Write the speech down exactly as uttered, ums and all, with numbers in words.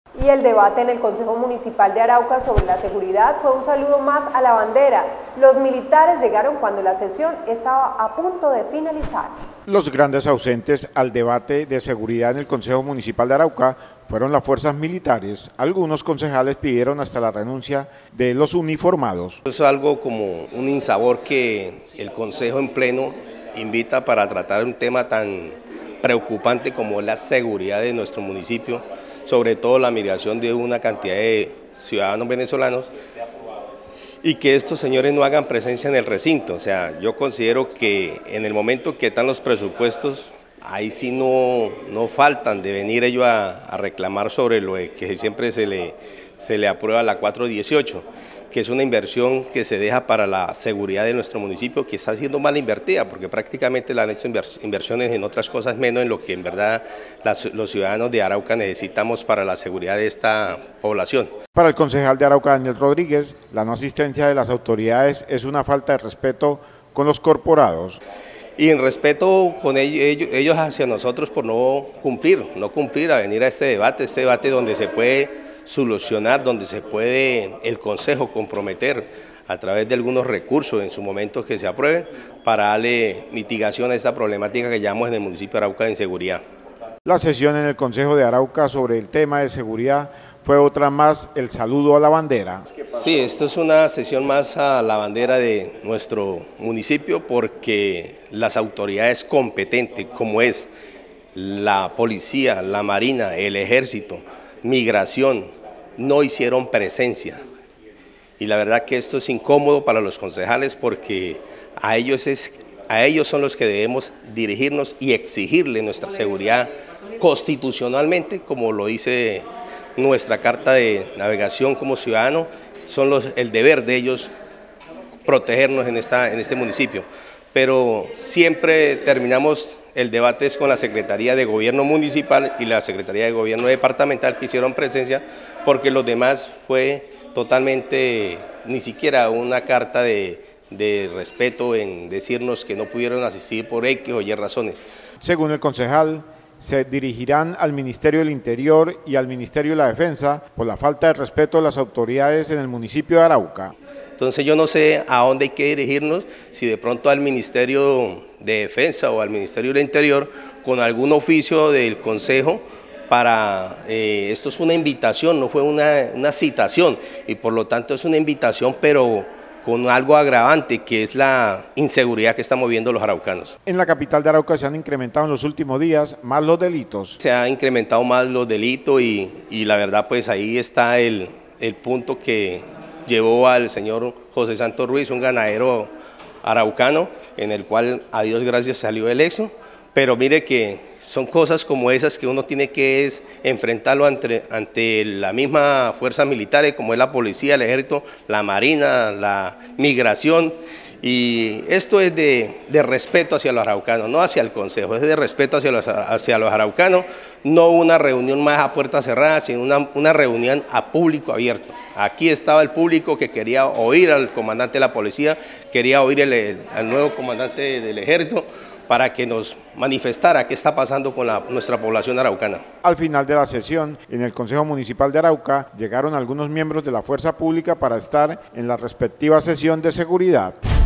Y el debate en el Consejo Municipal de Arauca sobre la seguridad fue un saludo más a la bandera. Los militares llegaron cuando la sesión estaba a punto de finalizar. Los grandes ausentes al debate de seguridad en el Consejo Municipal de Arauca fueron las fuerzas militares. Algunos concejales pidieron hasta la renuncia de los uniformados. Es algo como un insabor que el Consejo en pleno invita para tratar un tema tan preocupante como la seguridad de nuestro municipio, sobre todo la migración de una cantidad de ciudadanos venezolanos, y que estos señores no hagan presencia en el recinto. O sea, yo considero que en el momento que están los presupuestos, ahí sí no, no faltan de venir ellos a, a reclamar sobre lo que siempre se le, se le aprueba la cuatro dieciocho, que es una inversión que se deja para la seguridad de nuestro municipio, que está siendo mal invertida, porque prácticamente la han hecho inversiones en otras cosas menos en lo que en verdad las, los ciudadanos de Arauca necesitamos para la seguridad de esta población. Para el concejal de Arauca, Daniel Rodríguez, la no asistencia de las autoridades es una falta de respeto con los corporados. Y en respeto con ellos, ellos hacia nosotros por no cumplir, no cumplir a venir a este debate, este debate donde se puede solucionar, donde se puede el Consejo comprometer a través de algunos recursos en su momento que se aprueben para darle mitigación a esta problemática que llevamos en el municipio de Arauca de inseguridad. La sesión en el Consejo de Arauca sobre el tema de seguridad fue otra más, el saludo a la bandera. Sí, esto es una sesión más a la bandera de nuestro municipio, porque las autoridades competentes, como es la policía, la marina, el ejército, migración, no hicieron presencia. Y la verdad que esto es incómodo para los concejales, porque a ellos, es, a ellos son los que debemos dirigirnos y exigirle nuestra seguridad constitucionalmente, como lo dice nuestra carta de navegación como ciudadano. Son los, el deber de ellos protegernos en, esta, en este municipio. Pero siempre terminamos el debate es con la Secretaría de Gobierno Municipal y la Secretaría de Gobierno Departamental, que hicieron presencia, porque los demás fue totalmente, ni siquiera una carta de, de respeto en decirnos que no pudieron asistir por X o Y razones. Según el concejal, se dirigirán al Ministerio del Interior y al Ministerio de la Defensa por la falta de respeto de las autoridades en el municipio de Arauca. Entonces yo no sé a dónde hay que dirigirnos, si de pronto al Ministerio de Defensa o al Ministerio del Interior, con algún oficio del Consejo para, eh, esto es una invitación, no fue una, una citación, y por lo tanto es una invitación, pero con algo agravante, que es la inseguridad que estamos viendo los araucanos. En la capital de Arauca se han incrementado en los últimos días más los delitos. Se han incrementado más los delitos y, y la verdad pues ahí está el, el punto que llevó al señor José Santos Ruiz, un ganadero araucano, en el cual a Dios gracias salió electo, pero mire que son cosas como esas que uno tiene que es enfrentarlo ante, ante la misma fuerza militar, como es la policía, el ejército, la marina, la migración, y esto es de, de respeto hacia los araucanos, no hacia el Consejo, es de respeto hacia los, hacia los araucanos, no una reunión más a puerta cerrada, sino una, una reunión a público abierto. Aquí estaba el público que quería oír al comandante de la policía, quería oír el, el, al nuevo comandante del ejército, para que nos manifestara qué está pasando con la, nuestra población araucana. Al final de la sesión, en el Consejo Municipal de Arauca, llegaron algunos miembros de la Fuerza Pública para estar en la respectiva sesión de seguridad.